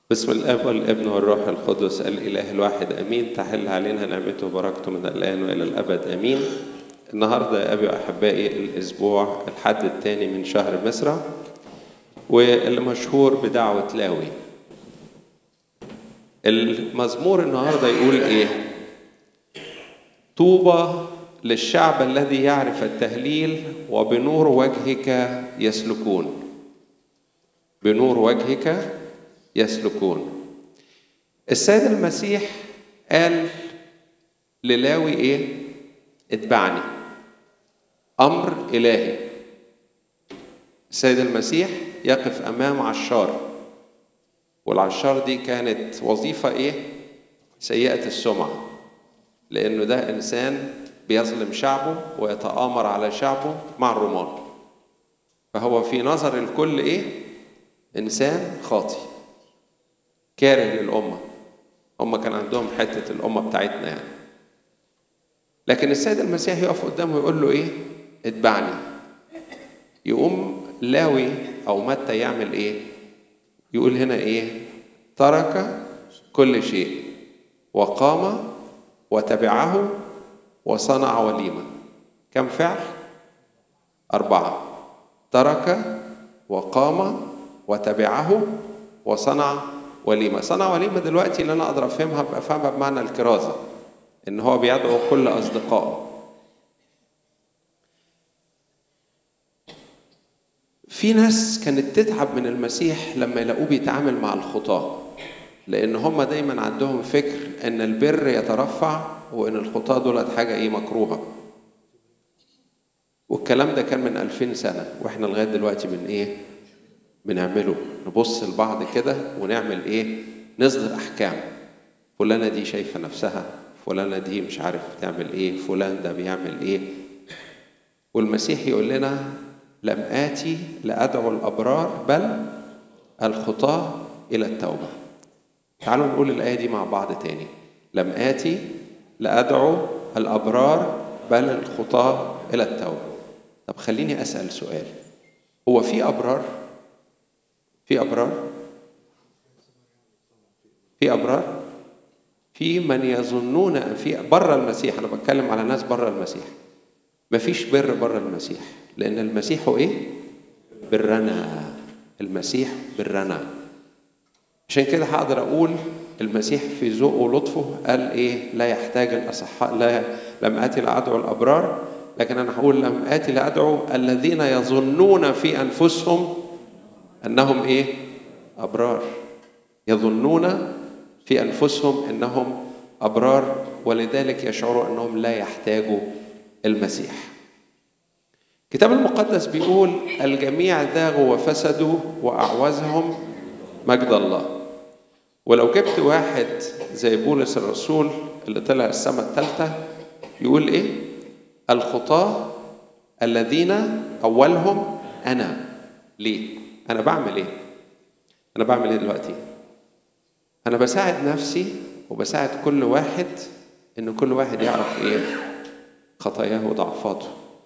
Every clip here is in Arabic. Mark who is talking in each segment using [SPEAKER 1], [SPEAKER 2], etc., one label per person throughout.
[SPEAKER 1] باسم الاب والابن والروح القدس الاله الواحد امين. تحل علينا نعمته وبركته من الان والى الابد امين. النهارده يا ابي واحبائي الاسبوع الحد الثاني من شهر مصر، واللي مشهور بدعوه لاوي. المزمور النهارده يقول ايه؟ طوبى للشعب الذي يعرف التهليل وبنور وجهك يسلكون. بنور وجهك يسلكون. السيد المسيح قال للاوي ايه؟ اتبعني. امر الهي. السيد المسيح يقف امام عشار، والعشار دي كانت وظيفه ايه؟ سيئه السمعه، لانه ده انسان بيظلم شعبه ويتآمر على شعبه مع الرمال، فهو في نظر الكل ايه؟ انسان خاطي كاره للامه. هم كان عندهم حته الامه بتاعتنا يعني. لكن السيد المسيح يقف قدامه ويقول له ايه؟ اتبعني. يقوم لاوي او متى يعمل ايه؟ يقول هنا ايه؟ ترك كل شيء وقام وتبعه وصنع وليمه. كم فعل؟ 4. ترك وقام وتبعه وصنع وليمه. صنع وليمه دلوقتي اللي انا اقدر افهمها بمعنى الكرازه، ان هو بيدعو كل اصدقائه. في ناس كانت تتعب من المسيح لما يلاقوه بيتعامل مع الخطاة، لان هم دايما عندهم فكر ان البر يترفع وان الخطاة دولت حاجه ايه؟ مكروهه. والكلام ده كان من 2000 سنه، واحنا لغايه دلوقتي من ايه؟ بنعمله. نبص لبعض كده ونعمل ايه؟ نصدر احكام. فلانه دي شايفه نفسها، فلانه دي مش عارف تعمل ايه، فلان ده بيعمل ايه. والمسيح يقول لنا لم آتي لأدعو الأبرار بل الخطاة إلى التوبة. تعالوا نقول الآية دي مع بعض تاني. لم آتي لأدعو الأبرار بل الخطاة إلى التوبة. طب خليني أسأل سؤال، هو في أبرار؟ في أبرار؟ في أبرار؟ في من يظنون في بره المسيح. أنا بتكلم على ناس بره المسيح. مفيش بر بره المسيح، لأن المسيح هو إيه؟ برنا. المسيح برنا. عشان كده هقدر أقول المسيح في ذوقه ولطفه قال إيه؟ لا يحتاج الأصحاء، لم آتي لأدعو الأبرار، لكن أنا هقول لم آتي لأدعو الذين يظنون في أنفسهم أنهم إيه؟ أبرار. يظنون في أنفسهم أنهم أبرار، ولذلك يشعروا أنهم لا يحتاجوا المسيح. الكتاب المقدس بيقول الجميع ذاغوا وفسدوا وأعوزهم مجد الله. ولو جبت واحد زي بولس الرسول اللي طلع السماء الثالثة يقول إيه؟ الخطاة الذين أولهم أنا. ليه؟ أنا بعمل إيه؟ أنا بعمل إيه دلوقتي؟ أنا بساعد نفسي وبساعد كل واحد إن كل واحد يعرف إيه؟ خطاياه وضعفاته.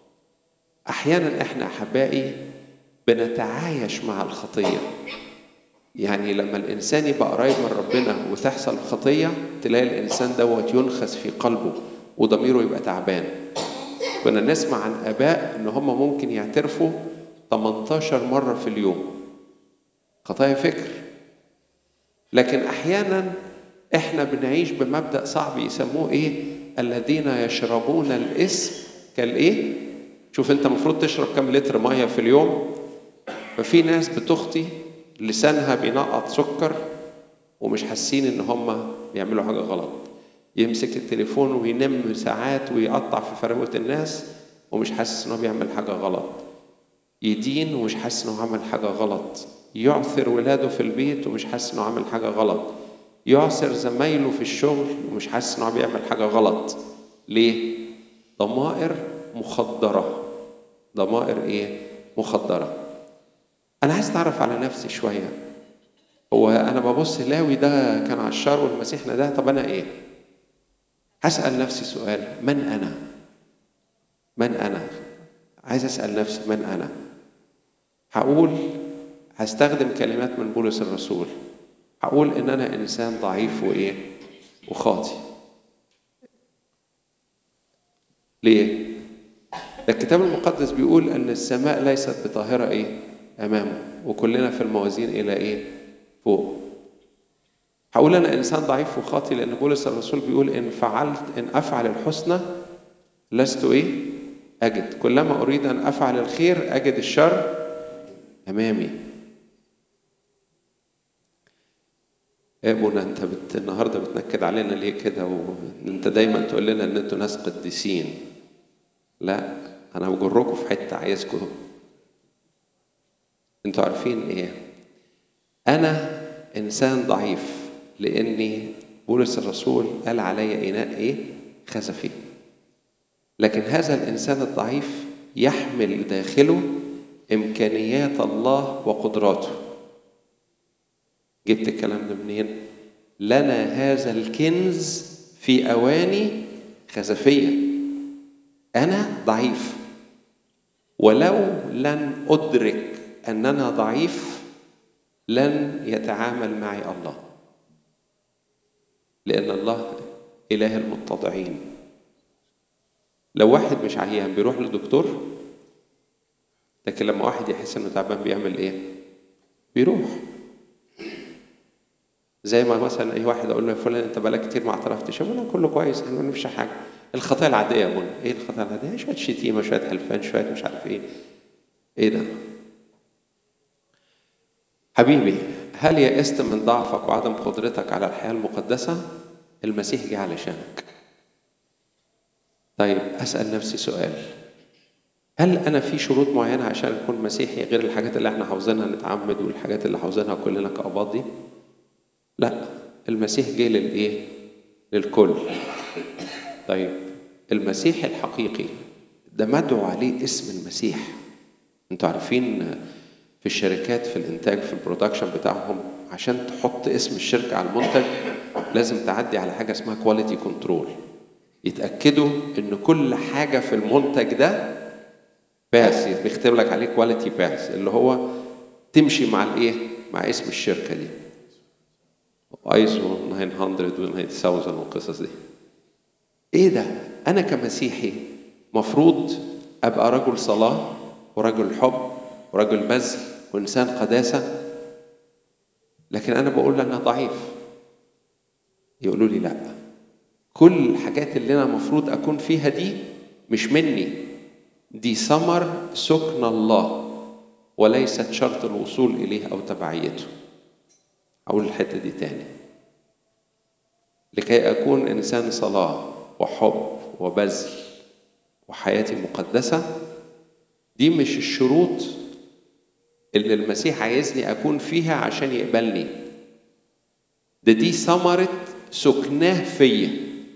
[SPEAKER 1] أحيانا إحنا أحبائي بنتعايش مع الخطية. يعني لما الإنسان يبقى قريب من ربنا وتحصل خطية تلاقي الإنسان دوت ينخس في قلبه وضميره يبقى تعبان. كنا نسمع عن آباء إن هم ممكن يعترفوا 18 مرة في اليوم خطايا فكر. لكن أحيانا إحنا بنعيش بمبدأ صعب يسموه إيه؟ الذين يشربون الإثم كالإيه؟ شوف أنت مفروض تشرب كم لتر مية في اليوم. ففي ناس بتخطي لسانها بينقط سكر ومش حاسين ان هم بيعملوا حاجه غلط. يمسك التليفون وينم ساعات ويقطع في فروه الناس ومش حاسس انه بيعمل حاجه غلط. يدين ومش حاسس انه عمل حاجه غلط. يعثر ولاده في البيت ومش حاسس انه عمل حاجه غلط. يعثر زمايله في الشغل ومش حاسس انه بيعمل حاجه غلط. ليه؟ ضمائر مخدره. ضمائر ايه؟ مخدره. أنا عايز أتعرف على نفسي شوية. هو أنا ببص لاوي ده كان عشار والمسيحنا ده، طب أنا إيه؟ هسأل نفسي سؤال، من أنا؟ من أنا؟ عايز أسأل نفسي من أنا؟ هقول هستخدم كلمات من بولس الرسول. هقول إن أنا إنسان ضعيف وإيه؟ وخاطي. ليه؟ الكتاب المقدس بيقول أن السماء ليست بطاهرة إيه؟ أمامه، وكلنا في الموازين إلى إيه؟ فوق. هقول أنا إنسان ضعيف وخاطي لأن بولس الرسول بيقول إن أفعل الحسنى لست إيه؟ أجد، كلما أريد أن أفعل الخير أجد الشر أمامي. ابونا أنت النهاردة بتنكد علينا ليه كده؟ وأنت دايما تقول لنا أن أنتوا ناس قديسين. لا، أنا بجركم في حتة عايزكم. أنتوا عارفين إيه؟ أنا إنسان ضعيف لأني بولس الرسول قال علي إناء إيه؟ خزفي. لكن هذا الإنسان الضعيف يحمل داخله إمكانيات الله وقدراته. جبت الكلام ده منين؟ لنا هذا الكنز في أواني خزفية. أنا ضعيف، ولو لن أدرك أننا ضعيف لن يتعامل معي الله، لأن الله إله المتضعين. لو واحد مش عيان بيروح للدكتور، لكن لما واحد يحس انه تعبان بيعمل ايه؟ بيروح. زي ما مثلا اي واحد اقول له يا فلان انت بقالك كتير ما اعترفتش، اقول له كله كويس، انا ما نفش حاجه. الخطايا العاديه يا ابونا. ايه الخطايا العاديه؟ شويه شتيمه، شويه حلفان، شويه مش عارف ايه. ايه ده؟ حبيبي، هل يئست من ضعفك وعدم قدرتك على الحياه المقدسه؟ المسيح جه علشانك. طيب أسأل نفسي سؤال، هل أنا في شروط معينة عشان أكون مسيحي غير الحاجات اللي احنا حافظينها نتعمد والحاجات اللي حافظينها كلنا كأباط دي؟ لا، المسيح جه للإيه؟ للكل. طيب المسيح الحقيقي ده مدعو عليه اسم المسيح. انتوا عارفين في الشركات في الإنتاج في البرودكشن بتاعهم عشان تحط اسم الشركة على المنتج لازم تعدي على حاجة اسمها كواليتي كنترول. يتأكدوا إن كل حاجة في المنتج ده باس، بيكتب لك عليه كواليتي باس، اللي هو تمشي مع الإيه؟ مع اسم الشركة دي. ايزو 900 و9000 والقصص دي. إيه ده؟ أنا كمسيحي مفروض أبقى رجل صلاة ورجل حب ورجل بذل وإنسان قداسة، لكن أنا بقول أنا ضعيف. يقولوا لي لا، كل الحاجات اللي أنا مفروض أكون فيها دي مش مني، دي ثمر سكن الله وليست شرط الوصول إليه أو تبعيته. أقول الحتة دي تاني، لكي أكون إنسان صلاة وحب وبذل وحياتي مقدسة، دي مش الشروط اللي المسيح عايزني أكون فيها عشان يقبلني، دي ثمرة سكناه فيا.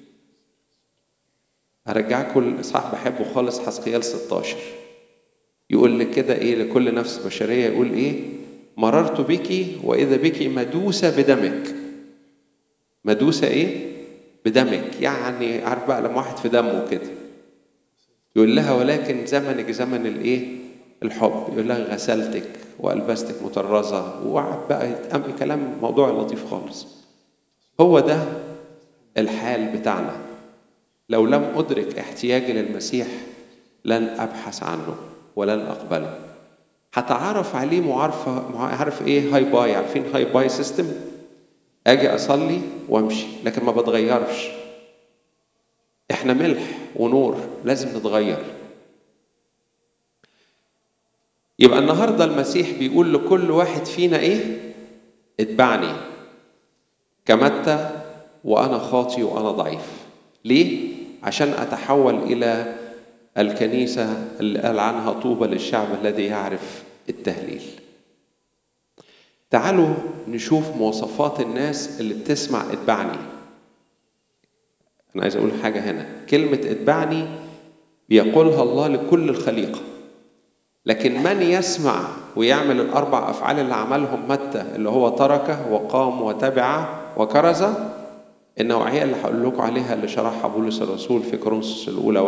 [SPEAKER 1] هرجعكم للإصحاح بحبه خالص، حزقيال 16 يقول لك كده إيه لكل نفس بشرية، يقول إيه؟ مررت بك وإذا بك مدوسة بدمك. مدوسة إيه؟ بدمك. يعني عارف بقى لما واحد في دمه كده، يقول لها ولكن زمنك زمن الإيه؟ الحب. يقول لها غسلتك وألبستك مطرزة، وقعد بقى يتأمل كلام موضوع لطيف خالص. هو ده الحال بتاعنا. لو لم أدرك احتياجي للمسيح لن أبحث عنه ولن أقبله. هتعرف عليه معرفة، عارف إيه؟ هاي باي. عارفين هاي باي سيستم؟ أجي أصلي وأمشي لكن ما بتغيرش. إحنا ملح ونور، لازم نتغير. يبقى النهاردة المسيح بيقول لكل واحد فينا إيه؟ اتبعني كمتى وأنا خاطي وأنا ضعيف. ليه؟ عشان أتحول إلى الكنيسة اللي قال عنها طوبى للشعب الذي يعرف التهليل. تعالوا نشوف مواصفات الناس اللي بتسمع اتبعني. أنا عايز أقول حاجة هنا، كلمة اتبعني بيقولها الله لكل الخليقة، لكن من يسمع ويعمل الأربع أفعال اللي عملهم متى، اللي هو ترك وقام وتبع وكرز، النوعية اللي هقول لكم عليها اللي شرحها بولس الرسول في كورنثوس الأولى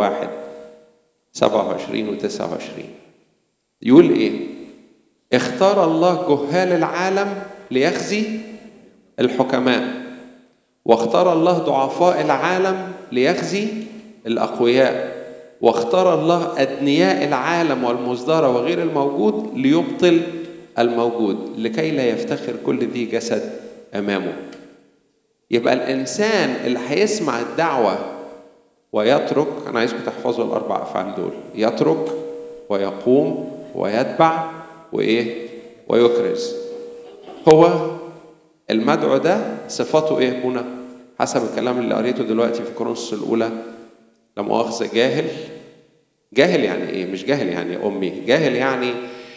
[SPEAKER 1] 1:27 و29. يقول إيه؟ اختار الله جهال العالم ليخزي الحكماء، واختار الله ضعفاء العالم ليخزي الأقوياء، واختار الله أدنياء العالم والمصدر وغير الموجود ليبطل الموجود، لكي لا يفتخر كل ذي جسد أمامه. يبقى الإنسان اللي هيسمع الدعوة ويترك، أنا عايزكم تحفظوا الأربع أفعال دول: يترك ويقوم ويتبع ويكرز. هو المدعو ده صفاته إيه هنا حسب الكلام اللي قريته دلوقتي في كورنثوس الأولى؟ لا مؤاخذة، جاهل يعني إيه؟ مش جاهل يعني أمي، جاهل يعني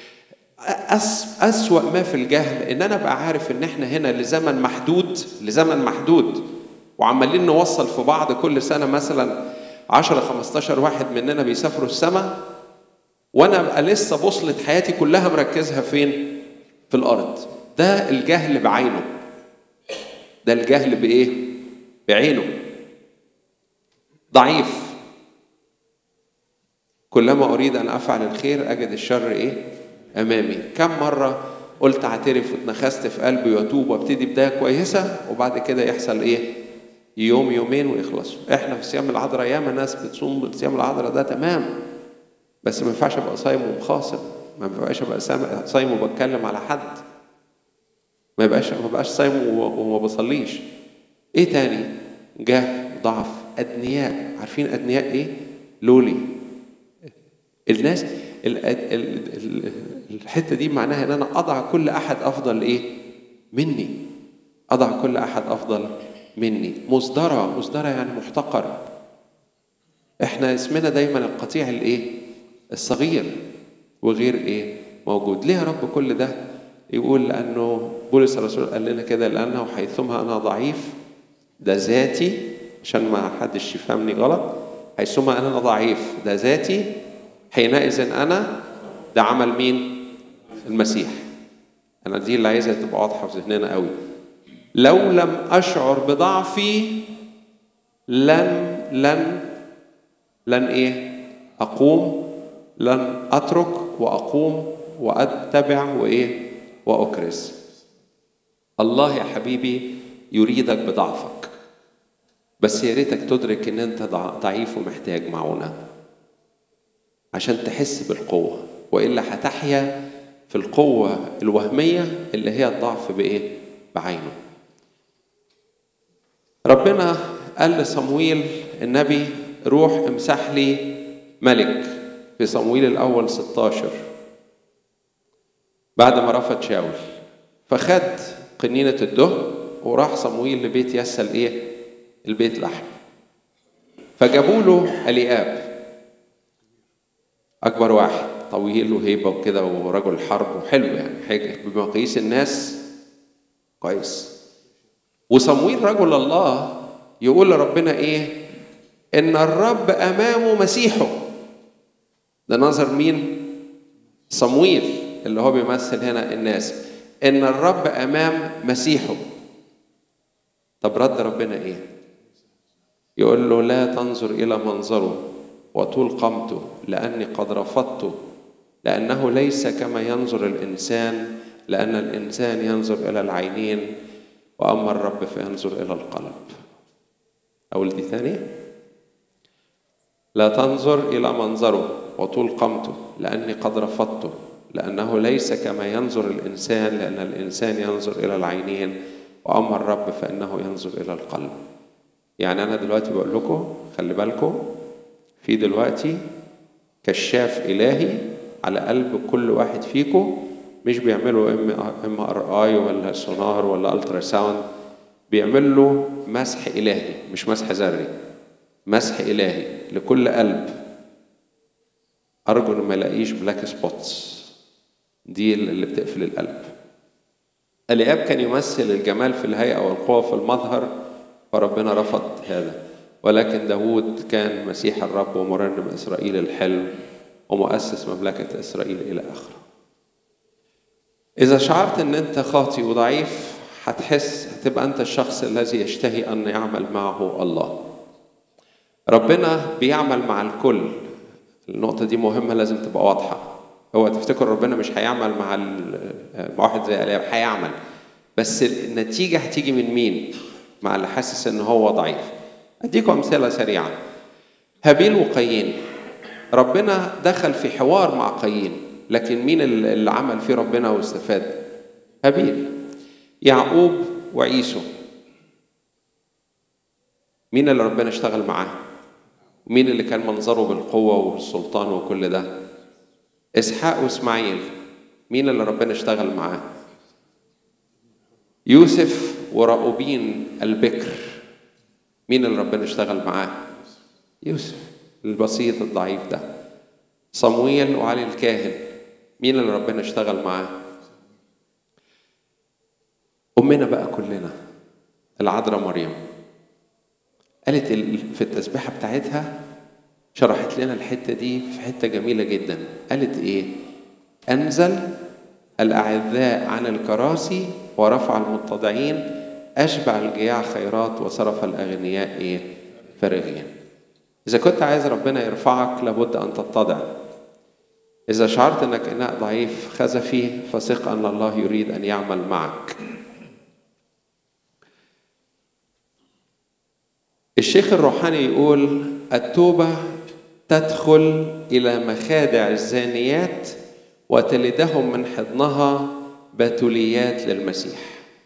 [SPEAKER 1] أسوأ ما في الجهل إن أنا بقى عارف إن إحنا هنا لزمن محدود وعمالين نوصل في بعض كل سنة مثلا 10-15 واحد مننا بيسافروا السماء، وأنا بقى لسه بوصلة حياتي كلها مركزها فين؟ في الأرض. ده الجهل بعينه. ده الجهل بإيه؟ بعينه. ضعيف. كلما أريد أن أفعل الخير أجد الشر أمامي. كم مرة قلت اعترف واتنخست في قلبي واتوب وابتدي بداية كويسة وبعد كده يحصل يوم يومين ويخلصوا. احنا في صيام العذراء ياما ناس بتصوم صيام العذراء ده تمام، بس ما ينفعش ابقى صايم ومخاصم، ما ينفعش ابقى صايم وبتكلم على حد، ما بقاش صايم وما بصليش. ايه تاني؟ جهل، ضعف، ادنياء. عارفين ادنياء لولي. الناس الحته دي معناها ان انا اضع كل احد افضل مني. اضع كل احد افضل مني. مصدرة يعني محتقر. احنا اسمنا دايما القطيع الصغير وغير موجود. ليه يا رب كل ده؟ يقول لانه بولس الرسول قال لنا كده: لانه حيثما انا ضعيف، ده ذاتي، عشان ما حدش يفهمني غلط، حيثما انا ضعيف ده ذاتي، حينئذ انا، ده عمل مين؟ المسيح. انا دي اللي عايزها تبقى واضحه في ذهننا قوي. لو لم اشعر بضعفي لن اقوم، لن اترك واقوم واتبع واكرز. الله يا حبيبي يريدك بضعفك، بس يا ريتك تدرك ان انت ضعيف ومحتاج معونة عشان تحس بالقوة، وإلا هتحيا في القوة الوهمية اللي هي الضعف بعينه. ربنا قال لصمويل النبي: روح امسح لي ملك، في صمويل الأول 16 بعد ما رفض شاول. فخد قنينة الدهن وراح صمويل لبيت يسل البيت لحم. فجابوا له الياب، أكبر واحد، طويل وهيبة وكده ورجل حرب وحلو، يعني حاجة بمقاييس الناس كويس. وصمويل رجل الله يقول لربنا إن الرب أمامه مسيحه. ده نظر مين؟ صمويل اللي هو بيمثل هنا الناس. إن الرب أمام مسيحه. طب رد ربنا يقول له: لا تنظر إلى منظره وطول قامته، لأني قد رفضته، لأنه ليس كما ينظر الإنسان، لأن الإنسان ينظر إلى العينين وأما الرب فينظر إلى القلب. أقول دي ثانية: لا تنظر إلى منظره وطول قامته، لأني قد رفضته، لأنه ليس كما ينظر الإنسان، لأن الإنسان ينظر إلى العينين وأما الرب فإنه ينظر إلى القلب. يعني أنا دلوقتي بقول لكم خلي بالكم، في دلوقتي كشاف إلهي على قلب كل واحد فيكم، مش بيعملوا MRI ولا سونار ولا ألترا ساوند، بيعمل له مسح إلهي، مش مسح ذري، مسح إلهي لكل قلب. أرجو إن ما يلاقيش بلاك سبوتس، دي اللي بتقفل القلب. الياب كان يمثل الجمال في الهيئة والقوة في المظهر، فربنا رفض هذا. ولكن داود كان مسيح الرب ومرنم إسرائيل الحلو ومؤسس مملكة إسرائيل إلى آخره. إذا شعرت أن أنت خاطئ وضعيف هتبقى أنت الشخص الذي يشتهي أن يعمل معه الله. ربنا بيعمل مع الكل. النقطة دي مهمة، لازم تبقى واضحة. هو تفتكر ربنا مش هيعمل مع واحد زي الياب؟ هيعمل، بس النتيجة هتيجي من مين؟ مع اللي حاسس ان هو ضعيف. اديكم امثلة سريعة. هابيل وقايين، ربنا دخل في حوار مع قايين، لكن مين اللي عمل فيه ربنا واستفاد؟ هابيل. يعقوب وعيسو، مين اللي ربنا اشتغل معاه؟ مين اللي كان منظره بالقوة والسلطان وكل ده؟ إسحاق وإسماعيل، مين اللي ربنا اشتغل معاه؟ يوسف وراؤوبين البكر، مين اللي ربنا اشتغل معاه؟ يوسف البسيط الضعيف ده. صمويل وعلي الكاهن، مين اللي ربنا اشتغل معاه؟ أمنا بقى كلنا العذراء مريم، قالت في التسبيحة بتاعتها، شرحت لنا الحتة دي في حتة جميلة جدا. قالت ايه؟ أنزل الأعذاء عن الكراسي ورفع المتضعين، أشبع الجياع خيرات وصرف الأغنياء ايه؟ فارغين. إذا كنت عايز ربنا يرفعك لابد أن تتضع. إذا شعرت أنك إناء ضعيف خزفي فثق أن الله يريد أن يعمل معك. الشيخ الروحاني يقول التوبة تدخل إلى مخادع الزانيات وتلدهم من حضنها بتوليات للمسيح.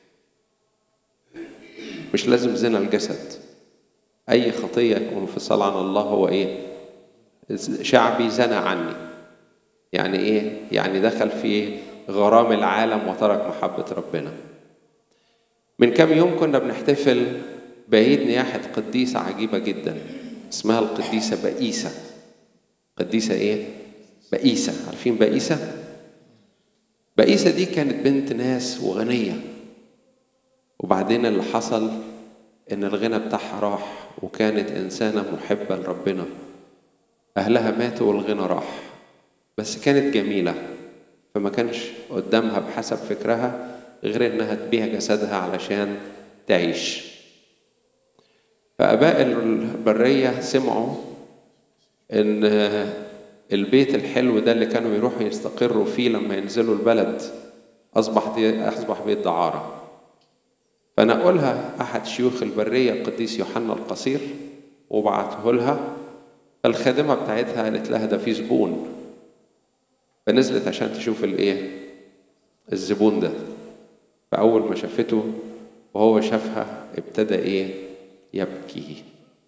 [SPEAKER 1] مش لازم زنا الجسد، أي خطية وانفصال عن الله هو إيه؟ شعبي زنى عني. يعني إيه؟ يعني دخل في غرام العالم وترك محبة ربنا. من كم يوم كنا بنحتفل بعيد نياحة قديسة عجيبة جدا اسمها القديسة بائسة. قديسة إيه؟ بائسة. عارفين بائسة؟ بائسة دي كانت بنت ناس وغنية، وبعدين اللي حصل إن الغنى بتاعها راح، وكانت إنسانة محبة لربنا. أهلها ماتوا والغنى راح، بس كانت جميلة، فما كانش قدامها بحسب فكرها غير إنها تبيع جسدها علشان تعيش. فآباء البرية سمعوا إن البيت الحلو ده اللي كانوا يروحوا يستقروا فيه لما ينزلوا البلد أصبح بيت دعارة. فنقولها أحد شيوخ البرية القديس يوحنا القصير وبعته لها. فالخادمة بتاعتها قالت لها ده في زبون، فنزلت عشان تشوف الزبون ده. فأول ما شافته وهو شافها ابتدى يبكي.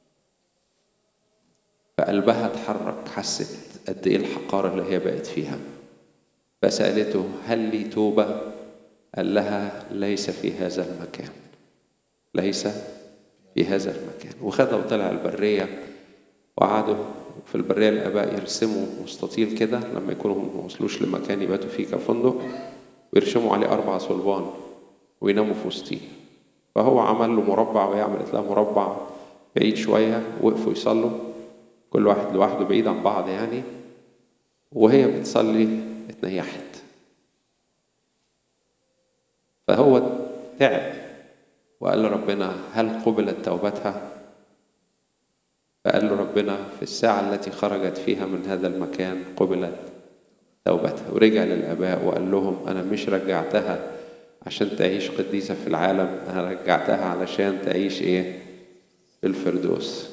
[SPEAKER 1] فقلبها اتحرك، حست قد ايه الحقارة اللي هي بقت فيها. فسألته هل لي توبة؟ قال لها ليس في هذا المكان، ليس في هذا المكان. وخدها وطلع البرية، وقعدوا في البرية الآباء يرسموا مستطيل كده لما يكونوا ما وصلوش لمكان يباتوا فيه كفندق، ويرسموا عليه 4 صلبان ويناموا في وسطيه. فهو عمل له مربع وهي عملت لها مربع بعيد شوية، وقفوا يصلوا كل واحد لوحده بعيد عن بعض يعني. وهي بتصلي اتنيحت. فهو تعب وقال لربنا هل قبلت توبتها؟ فقال له ربنا في الساعة التي خرجت فيها من هذا المكان قبلت توبتها. ورجع للآباء وقال لهم أنا مش رجعتها عشان تعيش قديسة في العالم، أنا رجعتها علشان تعيش في الفردوس.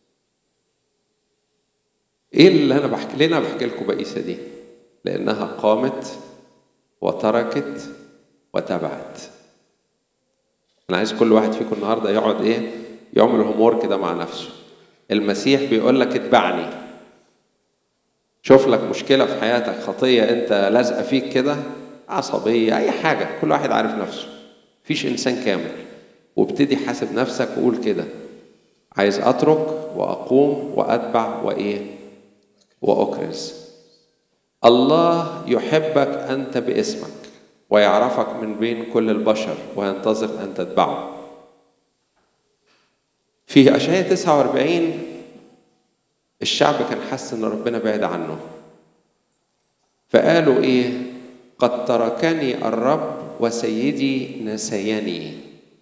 [SPEAKER 1] ايه اللي انا بحكي لنا؟ بحكي لكم بائسة دي لانها قامت وتركت وتبعت. انا عايز كل واحد فيكم النهارده يقعد يعمل هومور كده مع نفسه. المسيح بيقول لك اتبعني. شوف لك مشكلة في حياتك، خطية انت لازقة فيك كده، عصبية، اي حاجة، كل واحد عارف نفسه، مفيش انسان كامل. وابتدي حاسب نفسك وقول كده عايز اترك واقوم واتبع وأكرز. الله يحبك أنت باسمك ويعرفك من بين كل البشر وينتظر أن تتبعه. في أشعياء 49 الشعب كان حس أن ربنا بعد عنه، فقالوا قد تركني الرب وسيدي نسيني.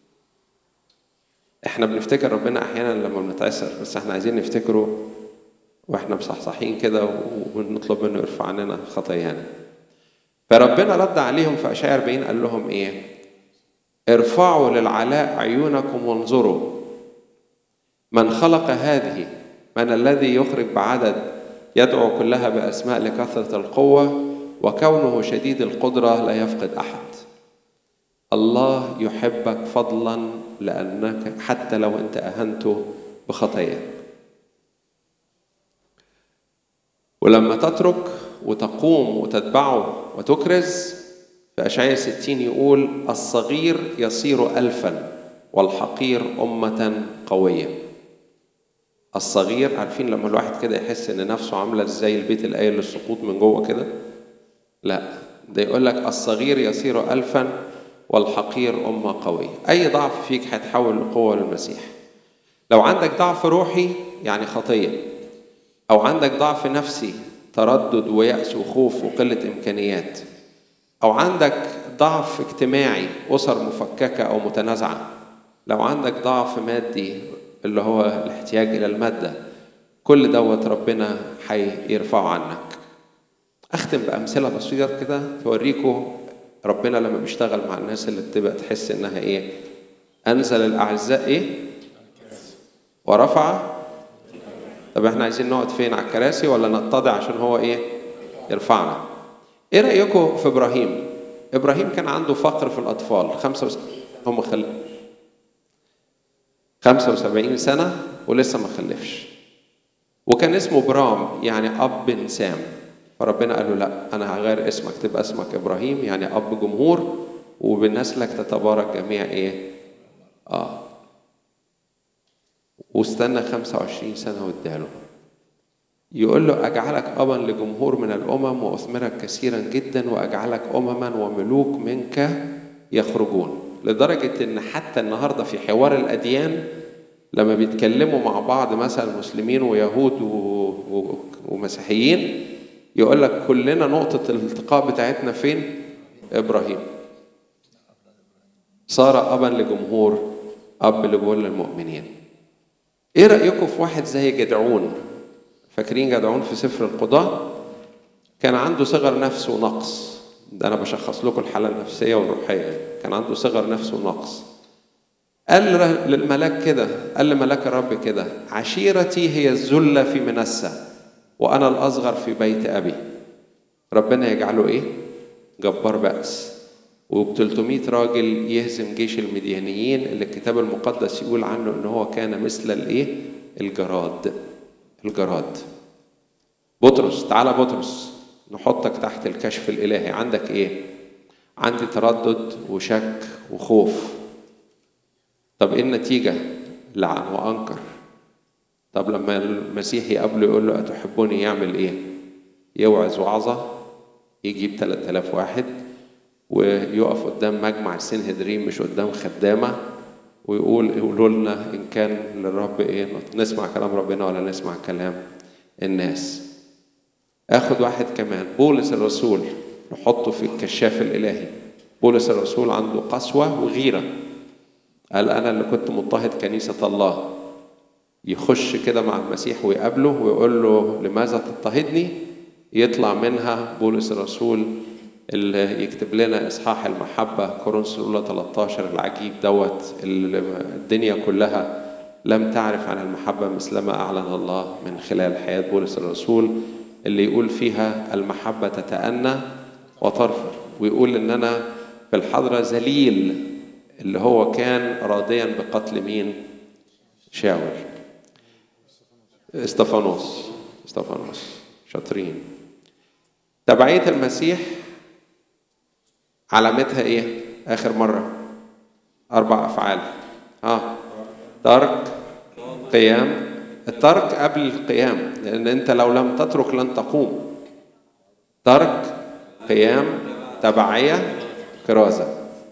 [SPEAKER 1] احنا بنفتكر ربنا أحيانا لما بنتعسر، بس احنا عايزين نفتكره واحنا مصحصحين كده ونطلب منه يرفع عننا خطايانا. فربنا رد عليهم في أشعياء 40 قال لهم ارفعوا للعلاء عيونكم وانظروا من خلق هذه، من الذي يخرج بعدد، يدعو كلها بأسماء لكثرة القوة، وكونه شديد القدرة لا يفقد أحد. الله يحبك فضلا لأنك حتى لو أنت أهنته بخطاياك. ولما تترك وتقوم وتتبعه وتكرز، في أشعياء 60 يقول الصغير يصير ألفا والحقير أمة قوية. الصغير، عارفين لما الواحد كده يحس ان نفسه عامله زي البيت القايل للسقوط من جوه كده؟ لا، ده يقول لك الصغير يصير ألفا والحقير أمة قوية. أي ضعف فيك هيتحول لقوة للمسيح. لو عندك ضعف روحي يعني خطية، أو عندك ضعف نفسي تردد ويأس وخوف وقلة إمكانيات، أو عندك ضعف اجتماعي أسر مفككة أو متنازعة، لو عندك ضعف مادي اللي هو الاحتياج إلى المادة، كل دوت ربنا هيرفعه عنك. أختم بأمثلة بسيطة كده توريكم ربنا لما بيشتغل مع الناس اللي بتبقى تحس إنها إيه؟ أنزل الأعزاء إيه؟ ورفع. طب إحنا عايزين نقعد فين؟ على الكراسي ولا نتضع عشان هو إيه؟ يرفعنا. إيه رأيكم في إبراهيم؟ إبراهيم كان عنده فقر في الأطفال، 75 سنة ولسه ما خلفش، وكان اسمه برام يعني أب إنسان. فربنا قال له لا، أنا هغير اسمك، تبقى اسمك إبراهيم يعني أب جمهور، وبنسلك تتبارك جميع إيه؟ واستنى 25 سنة واداله. يقول له أجعلك أبا لجمهور من الأمم وأثمرك كثيرا جدا وأجعلك أمما وملوك منك يخرجون. لدرجة إن حتى النهاردة في حوار الأديان لما بيتكلموا مع بعض مثلا مسلمين ويهود ومسيحيين، يقول لك كلنا نقطة الالتقاء بتاعتنا فين؟ إبراهيم. صار أبا لجمهور، أب لكل المؤمنين. إيه رأيكم في واحد زي جدعون؟ فاكرين جدعون في سفر القضاء؟ كان عنده صغر نفس ونقص. ده أنا بشخص لكم الحالة النفسية والروحية. كان عنده صغر نفس ونقص. قال للملاك كده، قال لملاك الرب كده: عشيرتي هي الذلة في منسى وأنا الأصغر في بيت أبي. ربنا يجعله إيه؟ جبار بأس، وب300 راجل يهزم جيش المديانيين اللي الكتاب المقدس يقول عنه إن هو كان مثل الإيه؟ الجراد. بطرس، تعالى بطرس نحطك تحت الكشف الإلهي. عندك إيه؟ عندي تردد وشك وخوف. طب إيه النتيجة؟ لعن وأنكر. طب لما المسيح يقابله يقول له أتحبني، يعمل إيه؟ يوعظ وعظة، يجيب 3000 واحد ويقف قدام مجمع السنهدرين مش قدام خدامة، ويقولوا لنا إن كان للرب إيه، نسمع كلام ربنا ولا نسمع كلام الناس. آخد واحد كمان، بولس الرسول، نحطه في الكشاف الإلهي. بولس الرسول عنده قسوة وغيرة. قال أنا اللي كنت مضطهد كنيسة الله. يخش كده مع المسيح ويقابله ويقول له لماذا تضطهدني؟ يطلع منها بولس الرسول اللي يكتب لنا إصحاح المحبة كورنثوس الأولى 13 العجيب دوت، الدنيا كلها لم تعرف عن المحبة مثلما أعلن الله من خلال حياة بولس الرسول، اللي يقول فيها المحبة تتأنى وترفق، ويقول إن أنا في الحضرة ذليل، اللي هو كان راضيا بقتل مين؟ شاول. استفانوس. شاطرين. تبعية المسيح علامتها ايه؟ اخر مرة 4 افعال. ترك، قيام. الترك قبل القيام، لان انت لو لم تترك لن تقوم. ترك، قيام، تبعية، كرازة.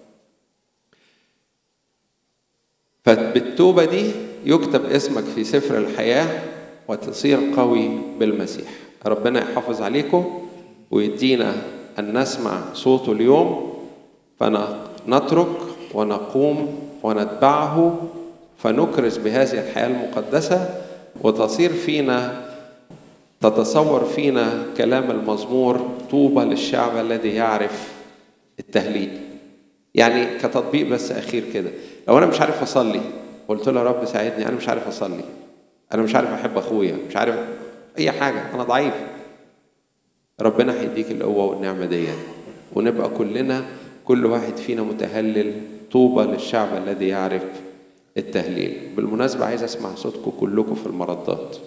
[SPEAKER 1] فبالتوبة دي يكتب اسمك في سفر الحياة وتصير قوي بالمسيح. ربنا يحافظ عليكم ويدينا أن نسمع صوته اليوم، فنترك ونقوم ونتبعه، فنكرز بهذه الحياة المقدسة، وتصير فينا، تتصور فينا كلام المزمور: طوبى للشعب الذي يعرف التهليل. يعني كتطبيق بس اخير كده، لو انا مش عارف اصلي قلت له يا رب ساعدني، انا مش عارف اصلي، انا مش عارف احب اخويا، مش عارف اي حاجه، انا ضعيف، ربنا هيديك القوه والنعمه دي، ونبقى كلنا كل واحد فينا متهلل. طوبى للشعب الذي يعرف التهليل. بالمناسبه عايز اسمع صوتكم كلكم في المردات.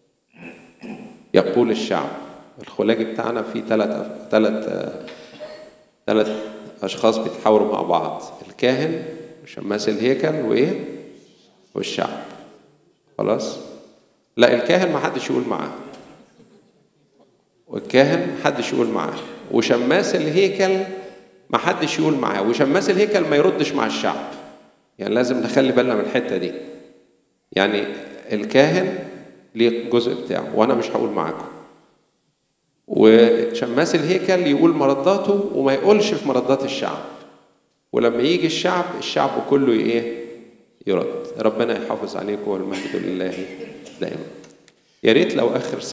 [SPEAKER 1] يقول الشعب. الخلاجي بتاعنا فيه ثلاث اشخاص بيتحاوروا مع بعض، الكاهن وشماس الهيكل وايه والشعب. خلاص؟ لا، الكاهن ما حدش يقول معاه، والكاهن ما حدش يقول معاه، وشماس الهيكل ما حدش يقول معاه، وشماس الهيكل ما يردش مع الشعب. يعني لازم نخلي بالنا من الحته دي. يعني الكاهن ليه الجزء بتاعه وانا مش هقول معاكم، وشماس الهيكل يقول مرداته وما يقولش في مردات الشعب، ولما يجي الشعب كله ايه يرد. ربنا يحافظ عليكم والمجد لله دائما. يا ريت لو اخر